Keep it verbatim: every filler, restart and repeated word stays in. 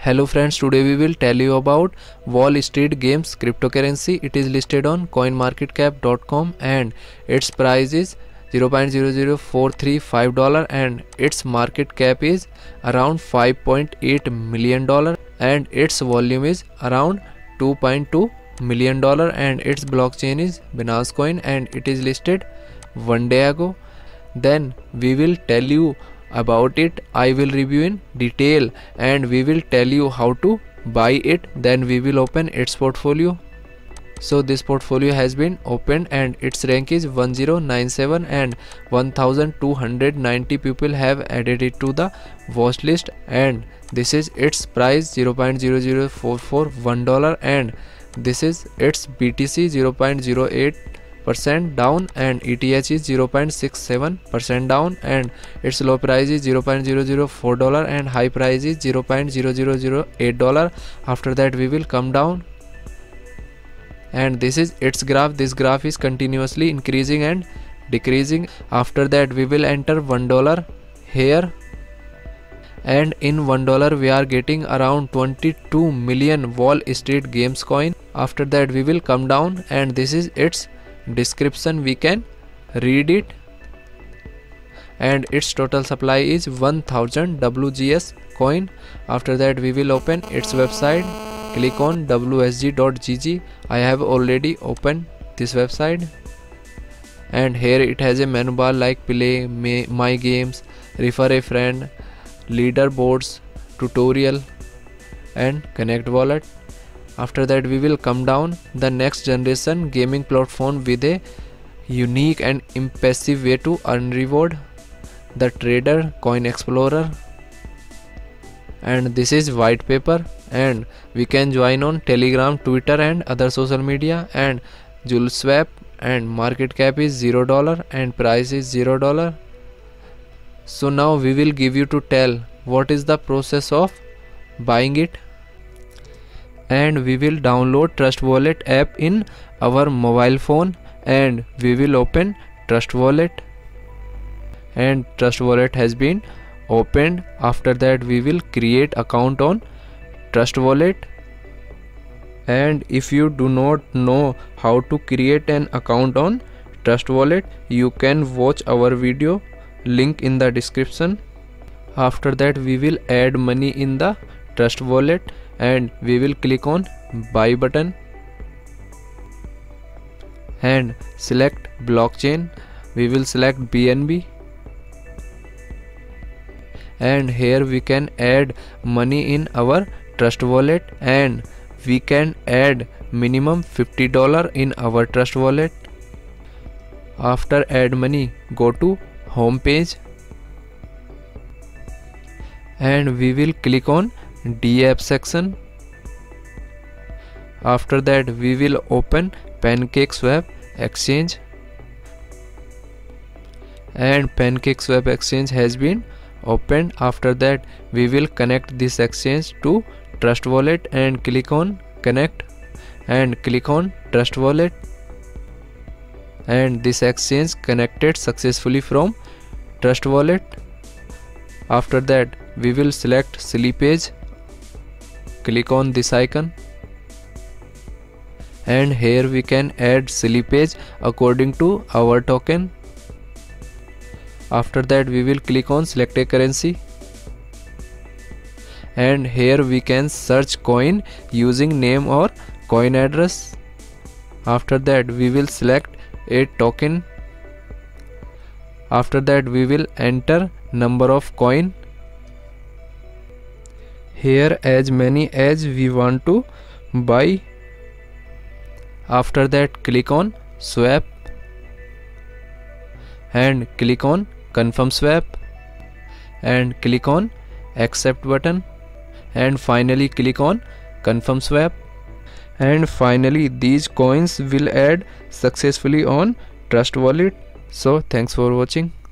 Hello friends, today we will tell you about Wall Street Games cryptocurrency. It is listed on coin market cap dot com and its price is zero point zero zero four three five dollars and its market cap is around five point eight million dollars and its volume is around two point two million dollars and its blockchain is Binance Coin and it is listed one day ago. Then we will tell you about it. I will review in detail and we will tell you how to buy it. Then we will open its portfolio. So this portfolio has been opened and its rank is one thousand ninety-seven and one thousand two hundred ninety people have added it to the watch list and this is its price zero point zero zero four four one dollar and this is its B T C zero point zero eight percent down and E T H is zero point six seven percent down and its low price is zero point zero zero four dollar and high price is zero point zero zero zero eight dollar. After that we will come down and this is its graph. This graph is continuously increasing and decreasing. After that we will enter one dollar here and in one dollar we are getting around twenty-two million Wall Street Games coin. After that we will come down and this is its description, we can read it and its total supply is one thousand W G S coin. After that we will open its website, click on W S G dot G G. I have already opened this website and here it has a menu bar like play, my games, refer a friend, leaderboards, tutorial and connect wallet. After that we will come down the next generation gaming platform with a unique and impressive way to earn reward, the trader coin explorer, and this is white paper and we can join on Telegram, Twitter and other social media and Juleswap and market cap is zero dollar and price is zero dollar. So now we will give you to tell what is the process of buying it. And we will download Trust Wallet app in our mobile phone and we will open Trust Wallet and Trust Wallet has been opened. After that we will create account on Trust Wallet and if you do not know how to create an account on Trust Wallet, you can watch our video, link in the description. After that we will add money in the Trust Wallet and we will click on buy button and select blockchain. We will select B N B and here we can add money in our Trust Wallet and we can add minimum fifty dollars in our Trust Wallet. After add money, go to home page and we will click on D app section. After that we will open PancakeSwap exchange and PancakeSwap exchange has been opened. After that we will connect this exchange to Trust Wallet and click on connect and click on Trust Wallet and this exchange connected successfully from Trust Wallet. After that we will select slippage, click on this icon and here we can add slippage according to our token. After that we will click on select a currency and here we can search coin using name or coin address. After that we will select a token. After that we will enter number of coin, here as many as we want to buy. After that click on swap and click on confirm swap and click on accept button and finally click on confirm swap and finally these coins will add successfully on Trust Wallet. So thanks for watching.